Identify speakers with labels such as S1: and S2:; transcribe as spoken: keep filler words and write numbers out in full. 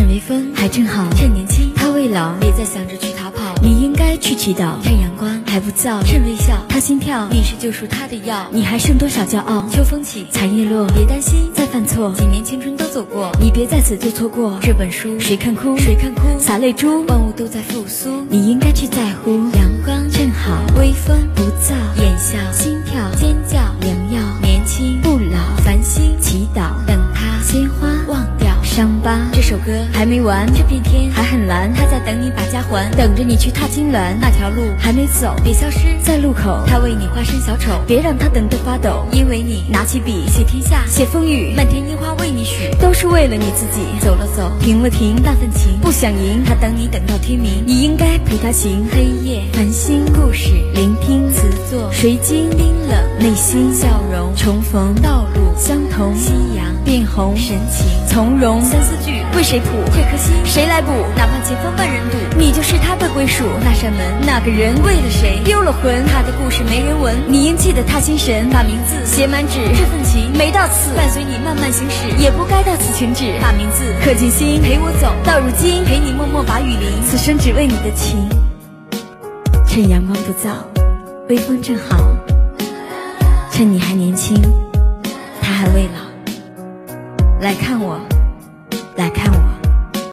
S1: 微风还正好，趁年轻，他未老，别再想着去逃跑。你应该去祈祷，趁阳光还不燥，趁微笑，他心跳，你是救赎他的药。你还剩多少骄傲？秋风起，残叶落，别担心再犯错，几年青春都走过，你别在此就错过这本书。谁看哭？谁看哭？洒泪珠，万物都在复苏。你应该去在乎，阳光正好，微风不燥，眼笑，心跳，尖叫，良药，年轻不老，繁星祈祷，等他鲜花忘掉伤疤。这首歌还没完，这片天还很蓝，他在等你把家还，等着你去踏青峦。那条路还没走，别消失在路口，他为你化身小丑，别让他等得发抖。因为你拿起笔写天下，写风雨，漫天樱花为你许，都是为了你自己。走了走，停了停，那份情不想赢，他等你等到天明，你应该陪他行。黑夜繁星故事，聆听词作，水晶冰冷，内心笑容重逢，道路相同，夕阳变红，神情从容。三四句为谁谱？这颗心谁来补？哪怕前方万人堵，你就是他的归属。那扇门，那个人为了谁丢了魂？他的故事没人闻，你应记得他心神。把名字写满纸，这份情没到此，伴随你慢慢行驶，也不该到此停止。把名字刻进心，陪我走到如今，陪你默默把雨淋，此生只为你的情。趁阳光不燥，微风正好，趁你还年轻，他还未老。来看我，来看我。